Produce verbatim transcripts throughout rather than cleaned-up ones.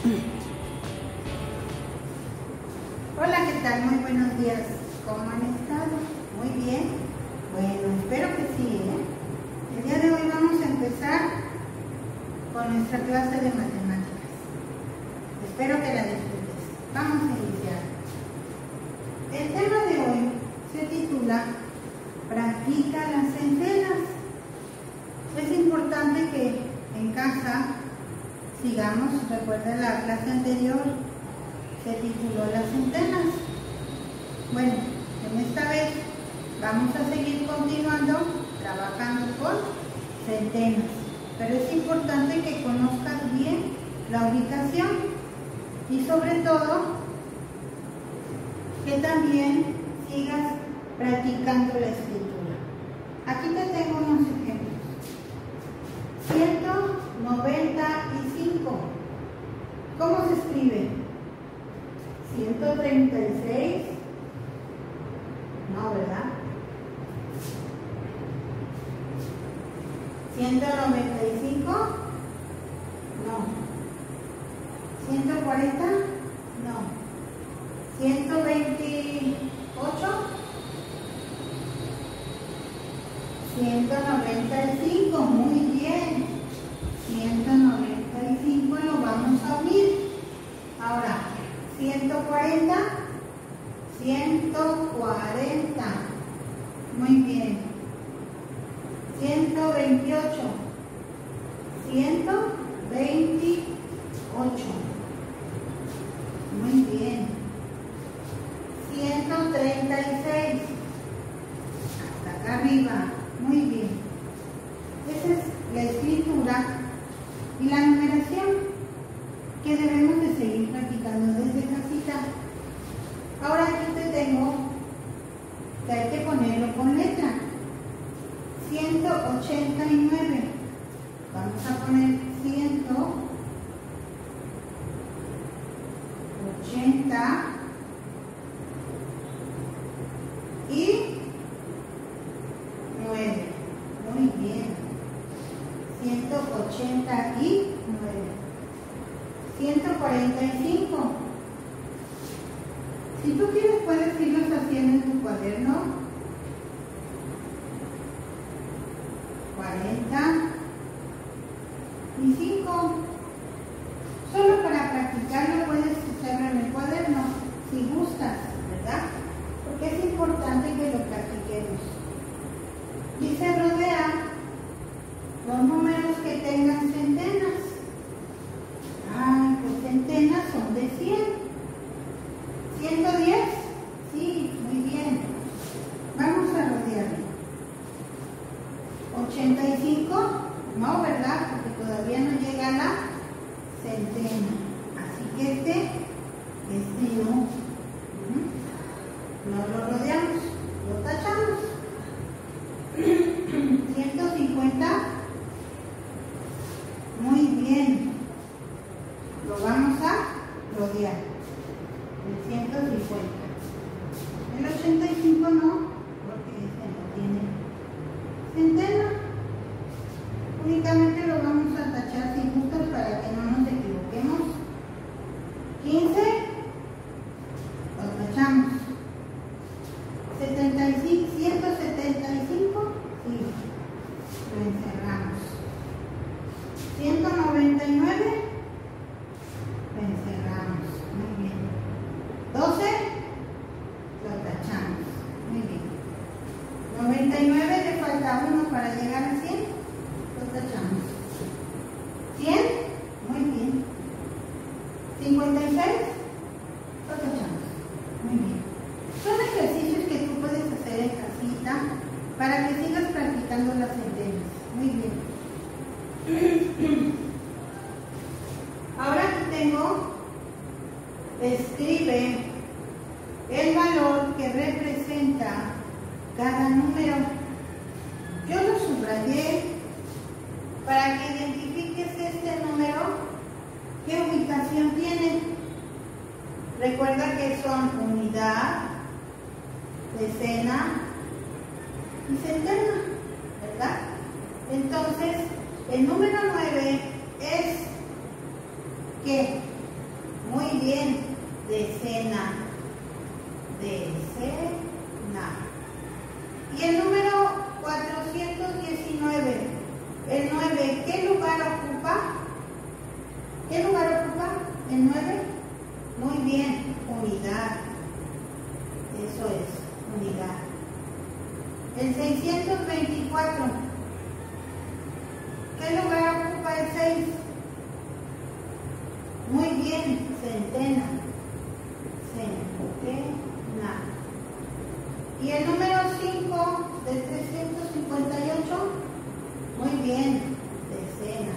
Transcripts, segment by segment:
Hola, ¿qué tal? Muy buenos días. ¿Cómo han estado? Muy bien. Bueno, espero que sí, ¿eh? El día de hoy vamos a empezar con nuestra clase de matemáticas. Espero que la disfrutes. Vamos a iniciar. El tema de hoy se titula Practica las centenas. Es importante que en casa sigamos, recuerda la clase anterior, se tituló las centenas. Bueno, en esta vez vamos a seguir continuando trabajando con centenas, pero es importante que conozcas bien la ubicación y sobre todo que también sigas practicando la escritura. Aquí te tengo unos ejemplos. ciento noventa y cinco. ¿Cómo se escribe? ciento treinta y seis. No, ¿verdad? ciento noventa y cinco. No. ciento cuarenta. No. ciento veintiocho. ciento noventa y cinco. Muy bien. ciento noventa y cinco lo vamos a unir. Ahora, ciento cuarenta. ciento cuarenta. Muy bien. ciento veintiocho. ciento veintiocho. Muy bien. ciento treinta y seis. Hasta acá arriba. Muy bien. Esa es la escritura y la numeración que debemos de seguir practicando desde casita. Ahora aquí te tengo que hay que ponerlo con letra. ciento ochenta y nueve. Vamos a poner ciento ochenta y nueve. Muy bien. ciento ochenta y nueve. ciento cuarenta y cinco. Si tú quieres, puedes irlos haciendo en tu cuaderno. cuarenta y cinco. Solo para practicarlo puedes hacerlo en el cuaderno, si gustas, ¿verdad? Porque es importante que lo practiquemos. Dice rodea los números que tengan centenas. Ay, pues centenas son de cien. ¿ciento diez? Sí, muy bien. Vamos a rodearlo. ¿ochenta y cinco? No, ¿verdad? Porque todavía no llega a la centena. Así que este, este no. No lo rodeamos, lo tachamos. ¿ciento cincuenta? Muy bien. Lo vamos a rodear. El ciento cincuenta. El ochenta y cinco no, porque ese no tiene centena. Únicamente lo vamos a tachar sin gustos para que no nos equivoquemos. quince, lo tachamos. setenta y cinco, ciento setenta y cinco, sí, lo encerramos. ciento noventa y nueve, lo encerramos. Muy bien. doce, lo tachamos. Muy bien. noventa y nueve, le falta uno para llegar a cien, lo tachamos. cien, muy bien. cincuenta y seis, lo tachamos. Muy bien. Son ejercicios que tú puedes hacer en casita para que sigas practicando las centenas. Muy bien. Ahora aquí tengo, escribe el valor que representa cada número. Yo lo subrayé para que identifiques este número, qué ubicación tiene. Recuerda que son unidad, decena y centena, ¿verdad? Entonces, el número nueve es ¿qué? bien. Decena. Decena. Y el número cuatrocientos diecinueve. El nueve, ¿qué lugar ocupa? ¿Qué lugar ocupa? El nueve. Muy bien. Unidad. Eso es. Unidad. El seiscientos veinticuatro. ¿Qué lugar ocupa el seis? Muy bien, centena. Centena. Y el número cinco de trescientos cincuenta y ocho. Muy bien, decena.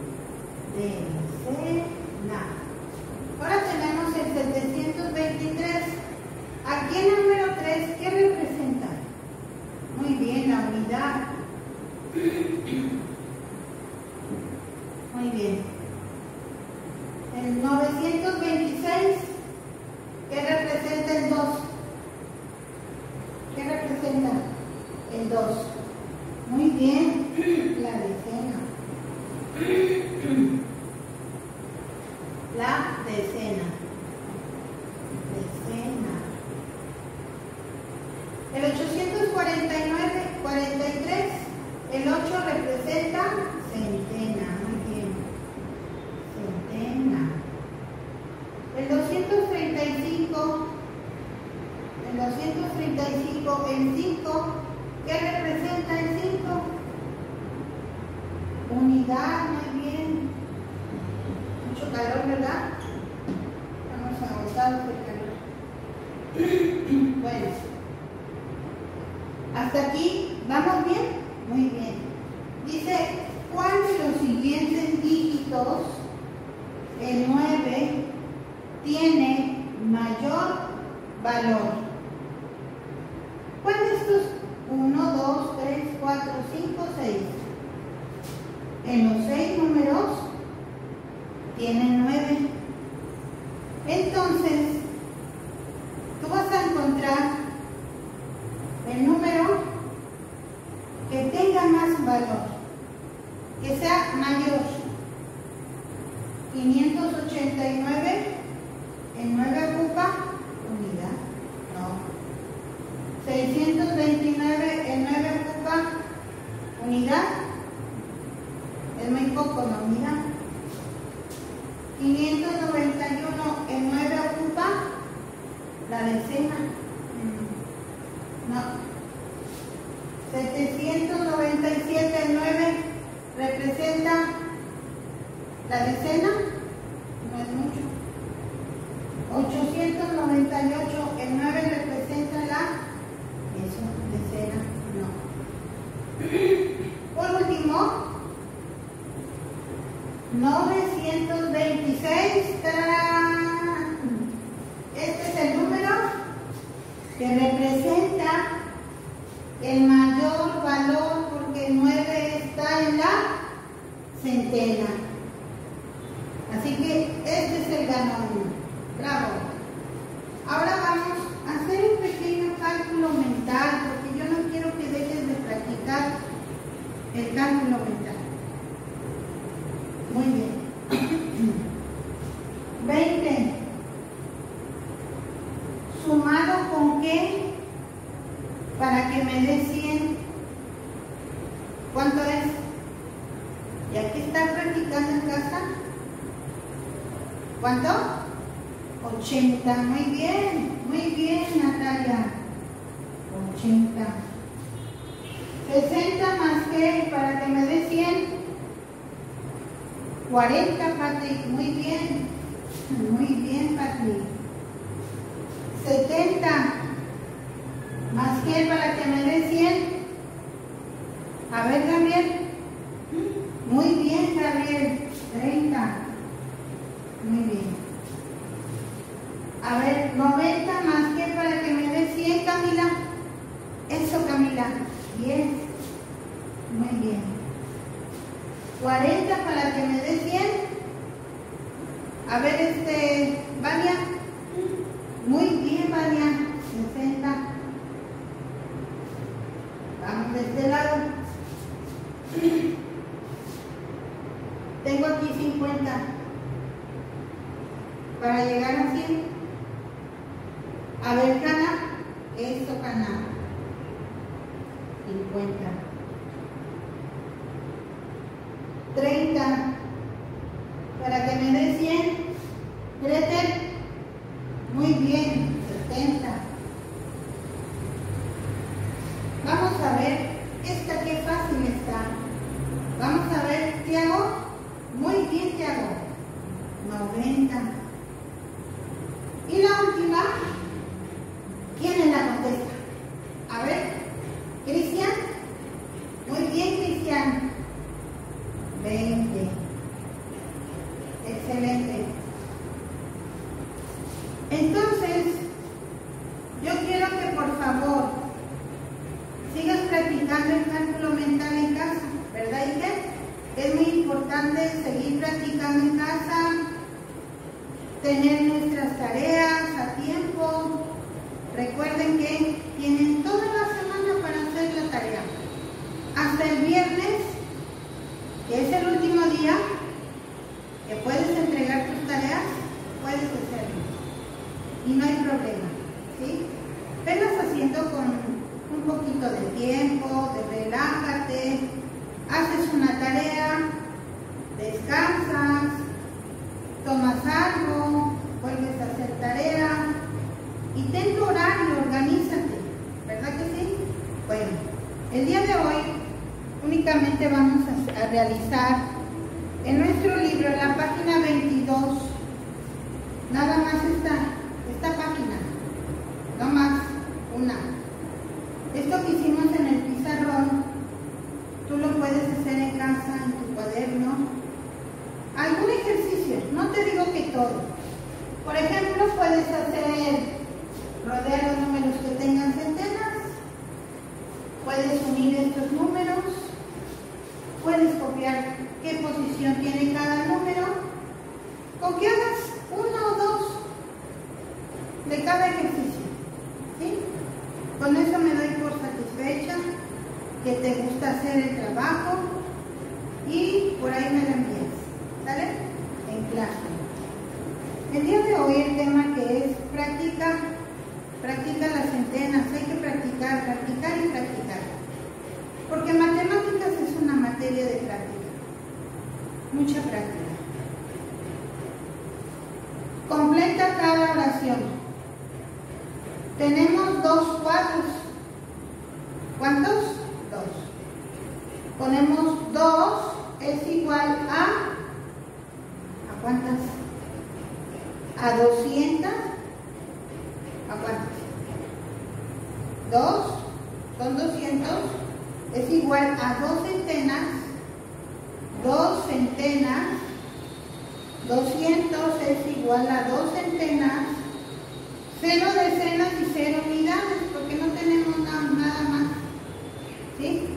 Decena. Ahora tenemos el setecientos veintitrés. Aquí en el número tres, ¿qué representa? Muy bien, la unidad. Muy bien. El novecientos veintiséis, ¿qué representa el dos? ¿Qué representa el dos? Muy bien, la decena. La decena. Decena. El ochocientos cuarenta y nueve, cuarenta y tres, el ocho representa centena. Muy bien. Centena. El doscientos treinta y cinco, el doscientos treinta y cinco, el cinco, ¿qué representa el cinco? Unidad, muy bien. Mucho calor, ¿verdad? Estamos agotados de calor. Bueno, hasta aquí, ¿vamos bien? Muy bien. Dice, ¿cuál de los siguientes dígitos, el nueve, tiene mayor valor? ¿Cuál de estos? uno, dos, tres, cuatro, cinco, seis. En los seis números tienen nueve. Entonces, tú vas a encontrar el número que tenga más valor, que sea mayor. quinientos ochenta y nueve, el nueve ocupa unidad. No. seiscientos veintinueve, el nueve ocupa unidad. Es muy poco la unidad. quinientos noventa y uno, el nueve ocupa la decena. No. setecientos noventa y siete, el nueve representa la decena. No es mucho. ochocientos noventa y ocho, el nueve representa la eso, decena. No. Por último, novecientos veintiséis. ¡Tarán! Este es el número que representa el mayor valor porque el nueve está en la centena. Así que este es el ganador. Bravo. Ahora vamos a hacer un pequeño cálculo mental porque yo no quiero que dejes de practicar el cálculo mental. Muy bien. veinte. ¿Sumado con qué? Para que me dé cien. ¿Cuánto es? ¿Ya que está practicando en casa? ¿Cuánto? ochenta. Muy bien. Muy bien, Natalia. ochenta. sesenta más qué? Para que me dé cien. cuarenta, Patrick. Muy bien. Muy bien, Patrick. setenta más qué para que me dé cien. A ver, Gabriel. Muy bien, Gabriel. treinta. Muy bien. A ver, noventa más qué para que me dé cien, Camila. Eso, Camila. diez. Muy bien. cuarenta para que me dé cien. A ver, este, Vania. Muy bien, Vania. sesenta. Vamos de este lado. Tengo aquí cincuenta. para llegar a cien. A ver, Hanna, eso, Hanna. cincuenta. treinta. Para que me dé cien. Gretel. Muy bien. setenta. Vamos a ver. Esta qué fácil está. Vamos a ver, Tiago. Muy bien, Tiago. noventa. Y la última, ¿quién es la contesta? A ver, Cristian. Muy bien, Cristian. veinte. Excelente. Entonces, yo quiero que por favor sigas practicando el cálculo mental en casa, ¿verdad, Ike? Es muy importante seguir practicando en casa, tener nuestras tareas a tiempo. Recuerden que tienen toda la semana para hacer la tarea. Hasta el viernes, que es el último día que puedes entregar tus tareas, puedes hacerlo. Y no hay problema, ¿sí? Venlas haciendo con un poquito de tiempo, de relájate, haces una tarea, descansas, tomas algo, vuelves a hacer tarea y ten tu horario, organízate, ¿verdad que sí? Bueno, el día de hoy únicamente vamos a, a realizar en nuestro libro, en la página veintidós, nada más esta, esta página, no más, una. Esto que hicimos en el pizarrón, tú lo puedes hacer en casa, en tu cuaderno. Algún ejercicio, no te digo que todo. Por ejemplo, puedes hacer, rodear los números que tengan centenas, puedes unir estos números, puedes copiar qué posición tiene cada número, con que hagas uno o dos de cada ejercicio, ¿sí? Con eso me doy por satisfecha, que te gusta hacer el trabajo y por ahí me lo envías, ¿sale? En clase. El día de hoy el tema que es práctica, practica las centenas, hay que practicar, practicar y practicar. Porque matemáticas es una materia de práctica, mucha práctica. Completa cada oración. Tenemos dos cuadros. ¿Cuántos? Dos. Ponemos dos es igual a ¿a cuántas? A doscientas. ¿A cuántas? Dos son doscientos. Es igual a dos centenas. Dos centenas. doscientos es igual a dos centenas. Cero decenas y cero unidades, porque no tenemos nada, nada más. ¿Sí?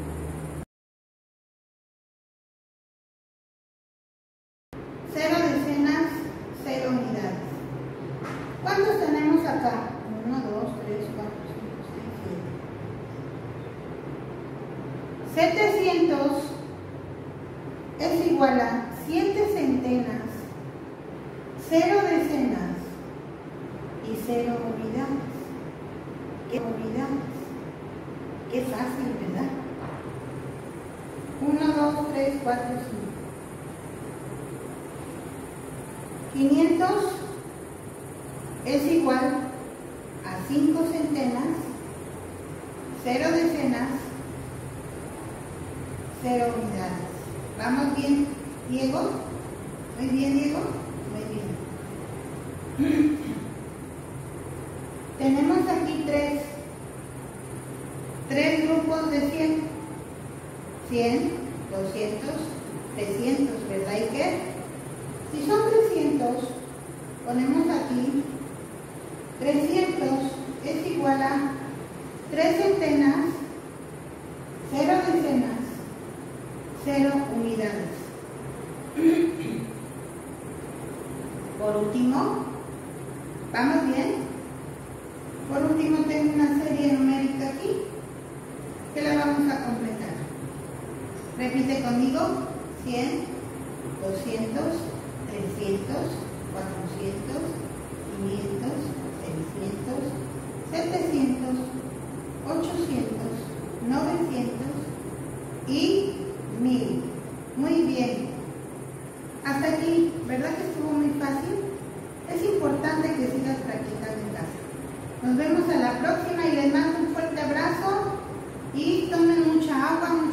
Cero decenas, cero unidades. ¿Cuántos tenemos acá? Uno, dos, tres, cuatro, cinco, seis, siete. setecientos es igual a siete centenas, cero decenas y cero unidades. ¿Qué unidades? Qué fácil, ¿verdad? uno, dos, tres, cuatro, cinco. quinientos es igual a cinco centenas, cero decenas, cero unidades. ¿Vamos bien, Diego? ¿Muy bien, Diego? Muy bien. Tenemos aquí tres, tres grupos de cien. cien, doscientos, trescientos, ¿verdad? ¿Y qué? Si son trescientos, ponemos aquí, trescientos es igual a tres centenas, cero decenas, cero unidades. Por último, ¿vamos bien? Por último tengo una serie numérica aquí que la vamos a completar. Repite conmigo: cien, doscientos, trescientos, cuatrocientos, quinientos, seiscientos, setecientos, ochocientos, novecientos y mil. Muy bien. Hasta aquí, ¿verdad que estuvo muy fácil? Es importante que sigas practicando en casa. Nos vemos a la próxima y les mando un fuerte abrazo y tomen mucha agua.